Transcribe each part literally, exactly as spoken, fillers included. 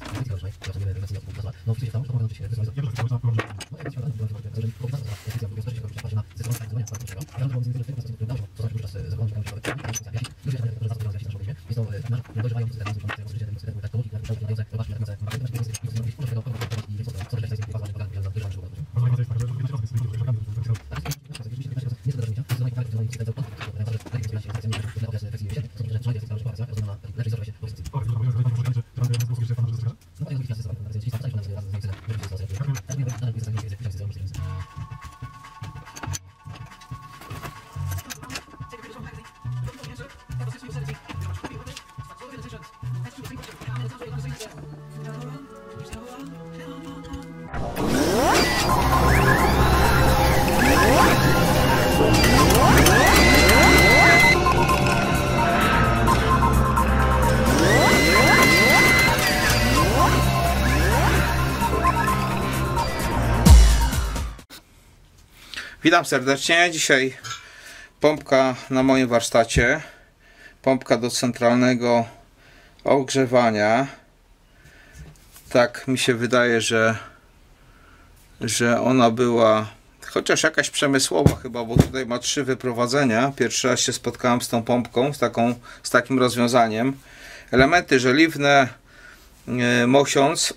Witam serdecznie. Dzisiaj pompka na moim warsztacie. Pompka do centralnego ogrzewania. Tak mi się wydaje, że, że ona była chociaż jakaś przemysłowa chyba, bo tutaj ma trzy wyprowadzenia. Pierwszy raz się spotkałem z tą pompką, z, taką, z takim rozwiązaniem. Elementy żeliwne, yy, mosiąc.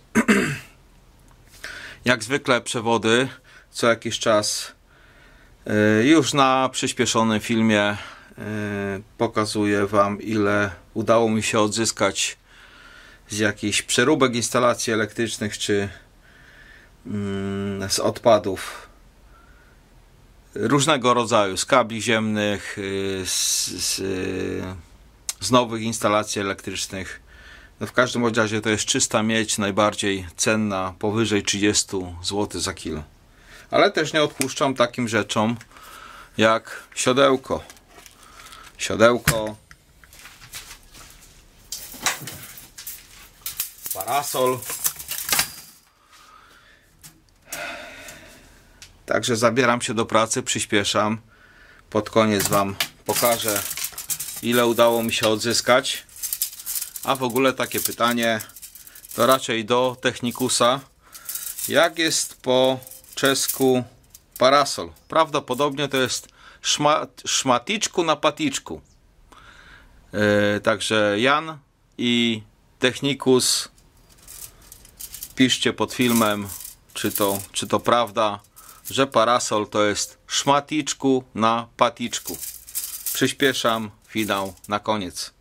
Jak zwykle przewody co jakiś czas. Już na przyspieszonym filmie pokazuję Wam, ile udało mi się odzyskać z jakichś przeróbek instalacji elektrycznych czy z odpadów różnego rodzaju, z kabli ziemnych, z, z, z nowych instalacji elektrycznych. No w każdym razie to jest czysta miedź, najbardziej cenna, powyżej trzydzieści złotych za kilo. Ale też nie odpuszczam takim rzeczom jak siodełko. Siodełko, parasol. Także zabieram się do pracy, przyspieszam. Pod koniec Wam pokażę, ile udało mi się odzyskać. A w ogóle takie pytanie to raczej do Technikusa. Jak jest po czesku parasol? Prawdopodobnie to jest szma, szmaticzku na paticzku. Yy, także Jan i Technikus, piszcie pod filmem, czy to, czy to prawda, że parasol to jest szmaticzku na paticzku. Przyspieszam, finał na koniec.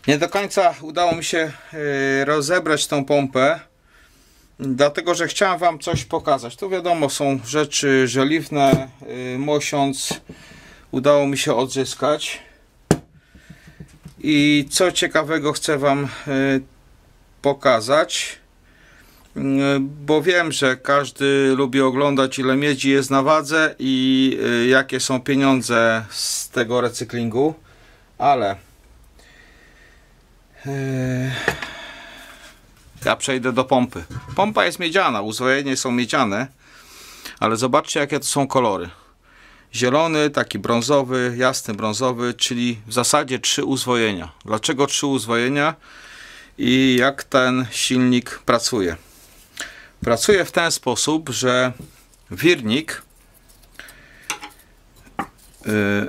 Nie do końca udało mi się rozebrać tą pompę, dlatego że chciałem wam coś pokazać. Tu wiadomo, są rzeczy żeliwne, mosiąc udało mi się odzyskać. I co ciekawego chcę wam pokazać, bo wiem, że każdy lubi oglądać, ile miedzi jest na wadze i jakie są pieniądze z tego recyklingu, ale ja przejdę do pompy. Pompa jest miedziana, uzwojenie są miedziane, ale zobaczcie, jakie to są kolory. Zielony, taki brązowy, jasny brązowy, czyli w zasadzie trzy uzwojenia. Dlaczego trzy uzwojenia i jak ten silnik pracuje? Pracuje w ten sposób, że wirnik yy,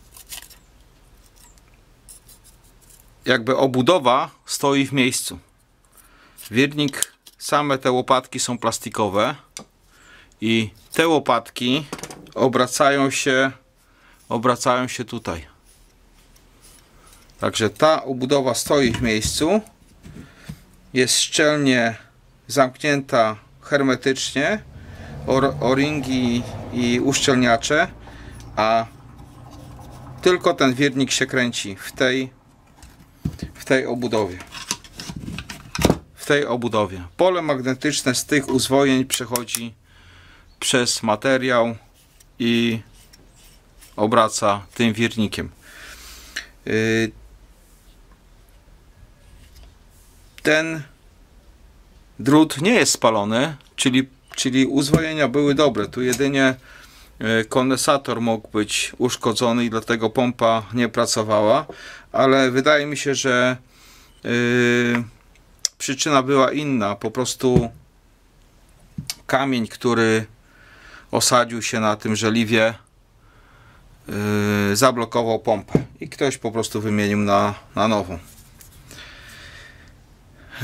jakby obudowa stoi w miejscu. Wirnik, same te łopatki są plastikowe i te łopatki obracają się obracają się tutaj. Także ta obudowa stoi w miejscu, jest szczelnie zamknięta hermetycznie, o-ringi i uszczelniacze, a tylko ten wirnik się kręci w tej w tej obudowie. W tej obudowie. Pole magnetyczne z tych uzwojeń przechodzi przez materiał i obraca tym wirnikiem. Ten drut nie jest spalony, czyli, czyli uzwojenia były dobre. Tu jedynie kondensator mógł być uszkodzony i dlatego pompa nie pracowała, ale wydaje mi się, że yy, przyczyna była inna. Po prostu kamień, który osadził się na tym żeliwie, yy, zablokował pompę i ktoś po prostu wymienił na, na nową. Yy.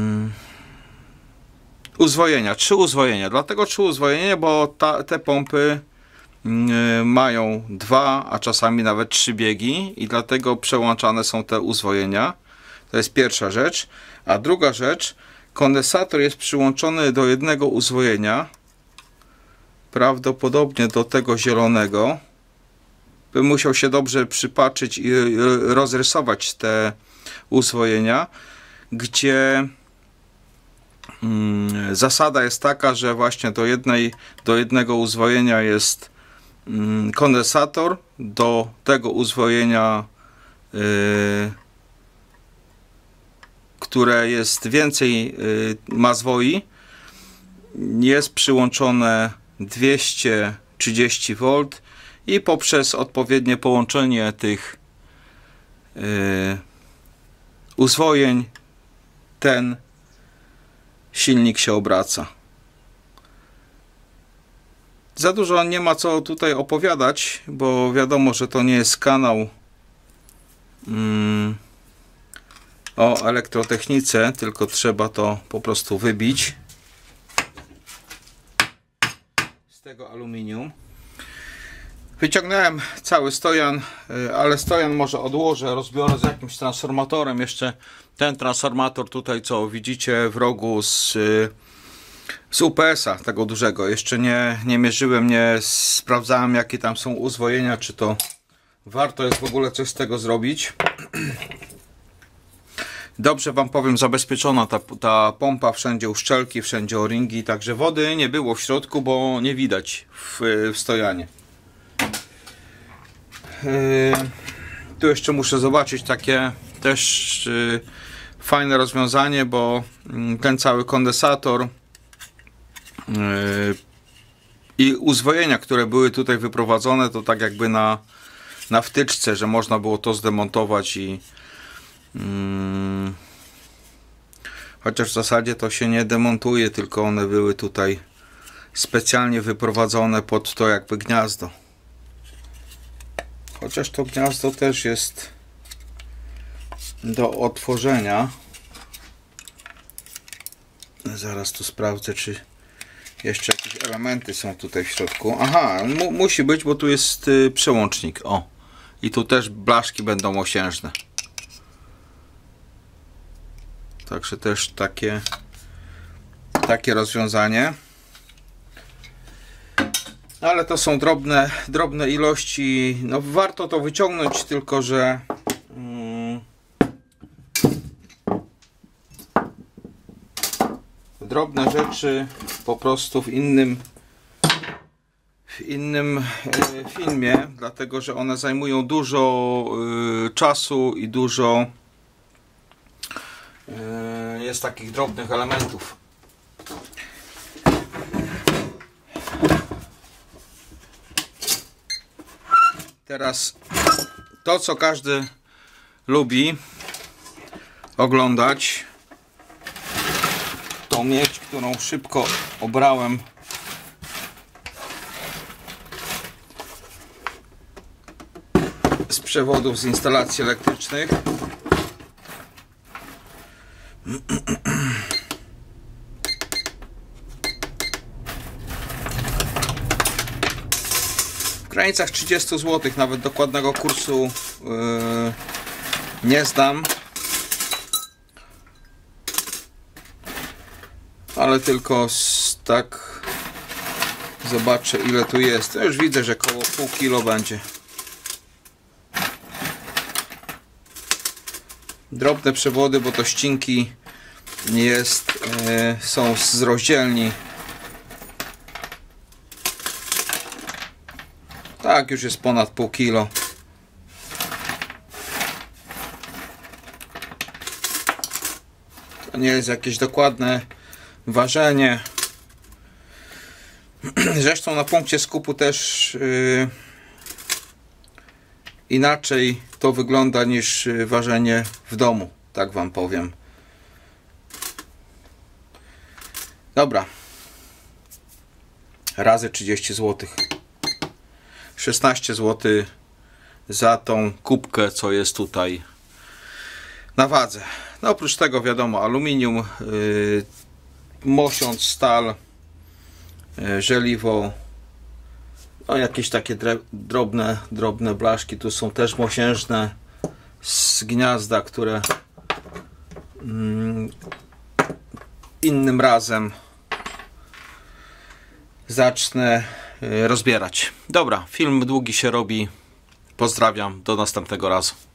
Uzwojenia, trzy uzwojenia. Dlatego trzy uzwojenia, bo ta, te pompy yy, mają dwa, a czasami nawet trzy biegi i dlatego przełączane są te uzwojenia. To jest pierwsza rzecz. A druga rzecz, kondensator jest przyłączony do jednego uzwojenia, prawdopodobnie do tego zielonego. Bym musiał się dobrze przypatrzyć i rozrysować te uzwojenia, gdzie mm, zasada jest taka, że właśnie do, jednej, do jednego uzwojenia jest mm, kondensator, do tego uzwojenia, yy, które jest więcej, yy, ma zwoi, jest przyłączone dwieście trzydzieści wolt i poprzez odpowiednie połączenie tych yy, uzwojeń ten silnik się obraca. Za dużo nie ma co tutaj opowiadać, bo wiadomo, że to nie jest kanał mm, o elektrotechnice, tylko trzeba to po prostu wybić z tego aluminium. Wyciągnąłem cały stojan, ale stojan może odłożę, rozbiorę z jakimś transformatorem. Jeszcze ten transformator tutaj, co widzicie w rogu z, z U P S a, tego dużego. Jeszcze nie, nie mierzyłem, nie sprawdzałem, jakie tam są uzwojenia, czy to warto jest w ogóle coś z tego zrobić. Dobrze wam powiem, zabezpieczona ta, ta pompa, wszędzie uszczelki, wszędzie o-ringi, także wody nie było w środku, bo nie widać w, w stojanie. Yy, tu jeszcze muszę zobaczyć takie też yy, fajne rozwiązanie, bo yy, ten cały kondensator yy, i uzwojenia, które były tutaj wyprowadzone, to tak jakby na, na wtyczce, że można było to zdemontować i yy, chociaż w zasadzie to się nie demontuje, tylko one były tutaj specjalnie wyprowadzone pod to jakby gniazdo. Chociaż to gniazdo też jest do otworzenia. Zaraz tu sprawdzę, czy jeszcze jakieś elementy są tutaj w środku. Aha, mu musi być, bo tu jest y, przełącznik. O, i tu też blaszki będą osiężne. Także też takie takie rozwiązanie. Ale to są drobne, drobne ilości. No warto to wyciągnąć, tylko że mm, drobne rzeczy po prostu w innym w innym e, filmie, dlatego że one zajmują dużo e, czasu i dużo e, jest takich drobnych elementów. Teraz to, co każdy lubi oglądać, tą miedź, którą szybko obrałem z przewodów z instalacji elektrycznych. W granicach trzydziestu złotych, nawet dokładnego kursu yy, nie zdam, ale tylko z, tak zobaczę, ile tu jest. Ja już widzę, że około pół kilo będzie. Drobne przewody, bo to ścinki jest, yy, są z rozdzielni. Tak, już jest ponad pół kilo. To nie jest jakieś dokładne ważenie. Zresztą na punkcie skupu też yy, inaczej to wygląda niż ważenie w domu, tak wam powiem. Dobra. Razy trzydzieści złotych. szesnaście złotych za tą kubkę, co jest tutaj na wadze. No oprócz tego wiadomo, aluminium, yy, mosiąc, stal, yy, żeliwo, no jakieś takie drobne, drobne blaszki. Tu są też mosiężne z gniazda, które yy, innym razem zacznę rozbierać. Dobra, film długi się robi. Pozdrawiam, do następnego razu.